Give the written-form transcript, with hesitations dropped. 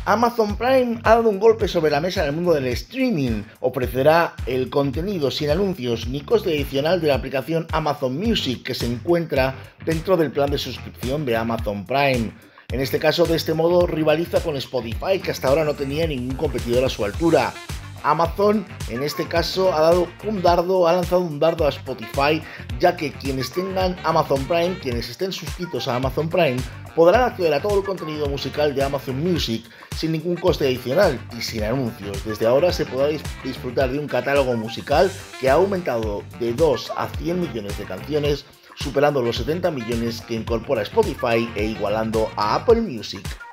Amazon Prime ha dado un golpe sobre la mesa en el mundo del streaming. Ofrecerá el contenido sin anuncios ni coste adicional de la aplicación Amazon Music que se encuentra dentro del plan de suscripción de Amazon Prime. En este caso, de este modo, rivaliza con Spotify, que hasta ahora no tenía ningún competidor a su altura. Amazon, en este caso, ha lanzado un dardo a Spotify, ya que quienes tengan Amazon Prime, quienes estén suscritos a Amazon Prime, podrán acceder a todo el contenido musical de Amazon Music sin ningún coste adicional y sin anuncios. Desde ahora se podrá disfrutar de un catálogo musical que ha aumentado de 2 a 100 millones de canciones, superando los 70 millones que incorpora Spotify e igualando a Apple Music.